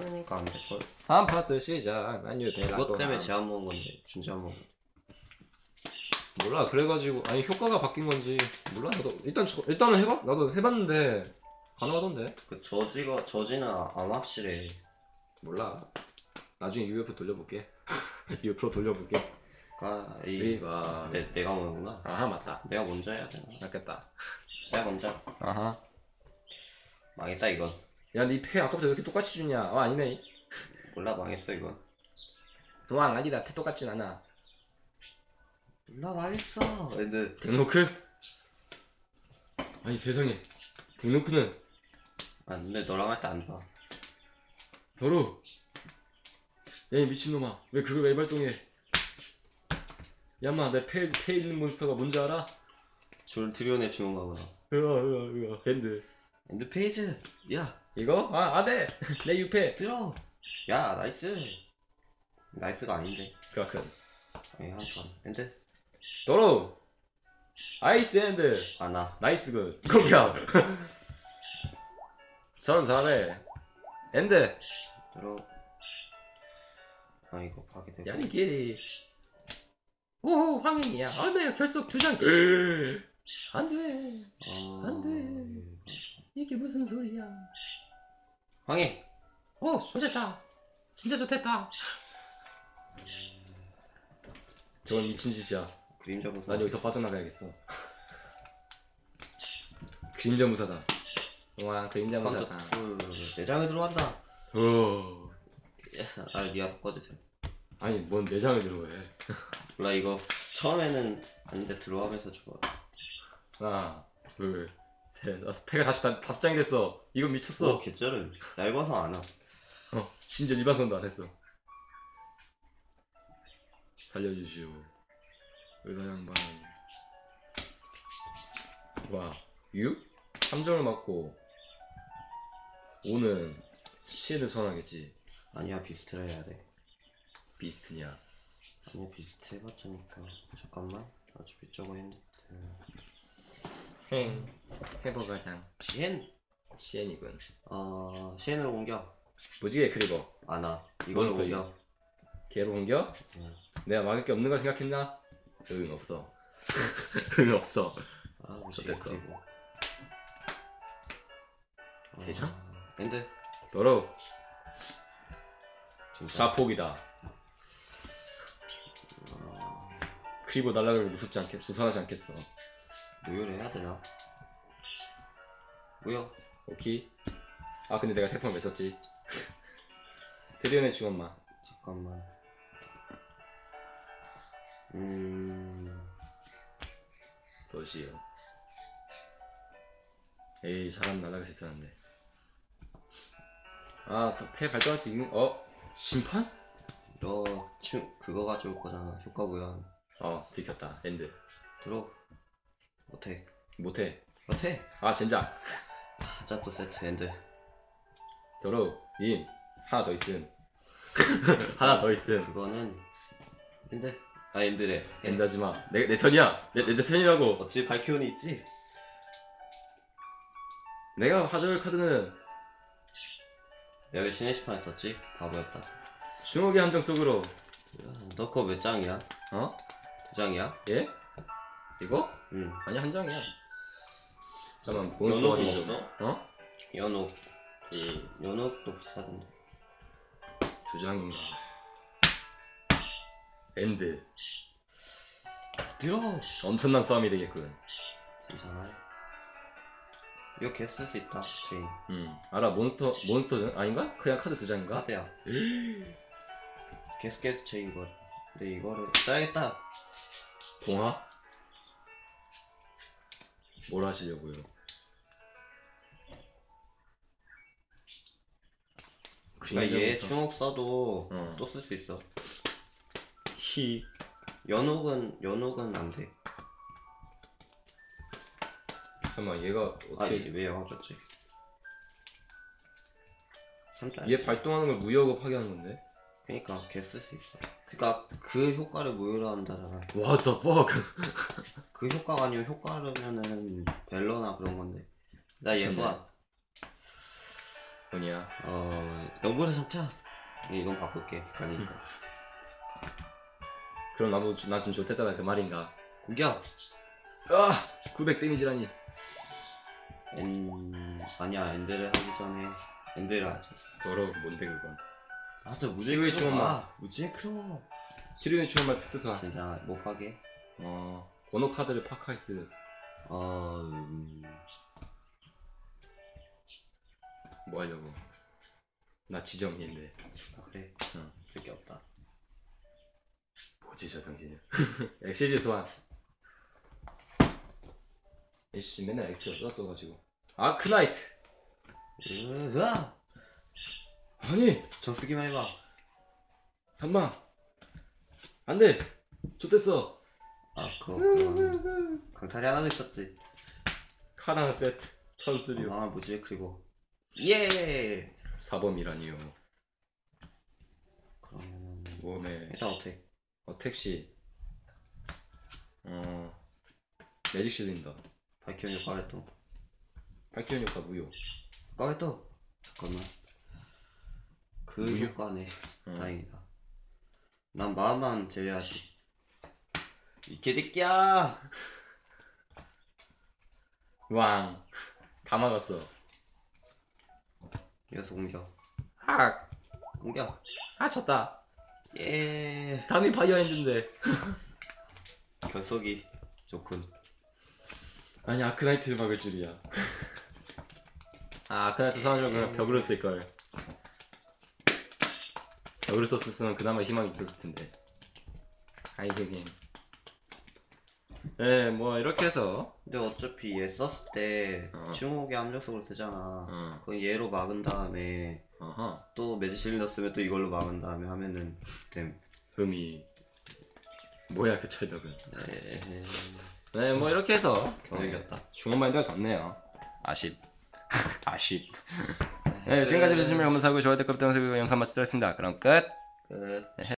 많으니까 안 될걸. 3파트 시작. 만유 대라. 그것 때문에 제안 먹은 건데 진짜 안 먹은. 몰라. 그래가지고 아니 효과가 바뀐 건지 몰라. 나도 일단은 해봤. 나도 해봤는데 가능하던데. 그 저지는 안 확실해. 몰라. 나중에 UFO 돌려볼게. UFO 돌려볼게. 아, 내가 먼저구나. 아하 맞다. 내가 먼저 해야 되나? 맞겠다. 내가 먼저. 아하. 망했다 이건. 야, 니 패 아까부터 왜 이렇게 똑같이 주냐? 아니네. 몰라 망했어 이건. 도망 아니다. 패 똑같진 않아. 몰라 망했어. 근데 덱노크? 아니 세상에. 덱노크는 아 근데 너랑 할 때 안 좋아. 더러. 야, 이 미친놈아. 왜 그걸 왜 발동해? 야마, 내 패 있는 몬스터가 뭔지 알아? 줄트리온의 주문가 보다. 핸드. 엔드 페이지. 야 이거? 아, 아대. 내 유패. 들어. 야 나이스. 나이스가 아닌데. 그만큼. 한 턴. 엔드. 더러. 아이스 핸드. 아나. 나이스 굿. 공격. 전 4회. 엔드. 들어. 아 이거 파괴되고. 야리끼리. 오, 황행이야. 아, 네, 결속 2장. 안 돼. 안 돼. 이게 무슨 소리야. 황해. 오, 좋됐다. 진짜 좋됐다. 저건 미친 짓이야. 그림자 무사. 난 여기서 빠져나가야겠어. 그림자 무사다. 와, 그림자 무사다. 내장에 들어간다. 오. 아 니가 섞어도 돼. 아니, 뭔 내장을 들어해. 몰라 이거 처음에는 안돼 들어가면서 좋아. 하나, 둘, 셋. 패가 다시 5장이 됐어. 이건 미쳤어. 개쩔은. 얇아서 안 와. 심지어 일반선도 안 했어. 살려주시오. 의사 양반. 와, 6? 3점을 맞고 5는 시에를 소환하겠지. 아니야 비스트를 해야 돼. 비스트냐? 아니야 비스트 해봤자니까. 잠깐만. 어차피 저거 했는데. 해버가장. 시엔이군. 시엔을 옮겨. 무지개 크리버. 아나. 이걸로 몬스터 옮겨. 걔로 옮겨? 응. 내가 막을 게 없는 걸 생각했나? 응, 없어. 응, 없어. 좋댔어. 세장? 엔드. 더러워. 진짜. 자폭이다. 크리버 날아가는 게 무섭지 않겠, 무서워하지 않겠어. 무효를 해야 되나? 무효. 오케이. 아, 근데 내가 태풍을 왜 썼지? 드디어내 죽었마. 잠깐만. 도시요. 에이, 사람 날아갈 수 있었는데. 아, 패 발동할 수 있는, 심판? 너 그거 가져올 거잖아. 효과 무효한. 들켰다. 엔드. 들어. 못해. 못해. 못해. 아, 젠장. 하자 또 세트 엔드. 더러우. 님. 하나 더 있음. 하나 더 있음. 그거는 엔드. 아 엔드래. 엔드하지마. 내 턴이야. 내 턴이라고. 어찌 발키온이 있지? 내가 가져올 카드는 내가 왜 신의 시판 했었지? 바보였다. 중옥의 함정 속으로. 너 그거 몇 장이야? 어? 2장이야? 예? 이거? 응. 아니, 한 장이야. 잠깐만, 몬스터 확인 좀. 연옥도 연옥. 연옥도 비슷하던데. 2장인가. 엔드. 들어. 엄청난 싸움이 되겠군. 괜찮아. 이거 개 쓸 수 있다. 제인. 알아. 몬스터는 아닌가? 그냥 카드 2장인가? 카드야. 계속 제인 거. 근데 이거를 써야겠다. 봉화? 뭘 하시려고요? 그러니까 얘 충옥 써도 또 쓸 수 있어. 히. 연옥은 안 돼. 잠깐만, 얘가 어떻게? 아니 왜 영업 줬지? 3장. 얘 발동하는 걸 무효하고 파괴하는 건데? 그니까 걔 쓸 수 있어. 그니까 그 효과를 무효로 한다잖아. What the fuck? 그 효과가 아니면 효과라면은 벨러나 그런 건데. 나 미쳤네. 예수한. 뭐냐? 영구의 상처. 이건 바꿀게. 그러니까. 그럼 나도 나 지금 좋댔다는 그 말인가? 공격. 900 데미지라니. 아니야, 엔드를 하기 전에 엔드를 하지. 더러 뭔데 그건? 맞아, 히로의 추원만. 무지의 크로. 히로의 추원만 특수사. 진짜 못 가게. 번호 카드를 파카이스. 뭐 하려고? 나 지정인데. 그래. 응. 쓸 게 없다. 뭐지 저 병신이? 엑시즈 소환. 이씨 맨날 엑시즈 쏟아떠가지고. 아크나이트. 으아! 아니 정수기만 해봐. 잠만. 안돼. 좋댔어. 그거는 강탈이 하나도 있었지. 카단 세트. 턴스리오. 무지의 크리고. 예. 사범이라니요. 그러면 몸에 일단 어떻게? 택시. 매직 실린더. 발키온 효과 발동. 발키온 효과 무효. 까베또 잠깐만. 그 무효? 효과네. 다행이다. 난 마음만 제외하지. 이 개새끼야. 왕. 다 막았어. 이어서 공격. 공격. 졌다. 예. 단위 바이어핸드인데. 결속이 좋군. 아니 아크나이트를 막을 줄이야. 아크나이트 사람들 그냥 벽으로 쓸걸. 벽으로 썼으면 그나마 희망이 있었을 텐데. 아이게임. 네, 뭐 이렇게 해서. 근데 어차피 얘 썼을 때 중옥의 압력속으로 되잖아. 그건 얘로 막은 다음에 또 매직 실린더 쓰면 또 이걸로 막은 다음에 하면은 됨. 뭐야 그 철벽은. 네. 네, 뭐 이렇게 해서 겨우 이겼다. 중원마인드가 졌네요. 아쉽. 네, 지금까지 보시면 감사하고 좋아요 댓글 부탁드리고 영상 마치도록 하겠습니다. 그럼 끝.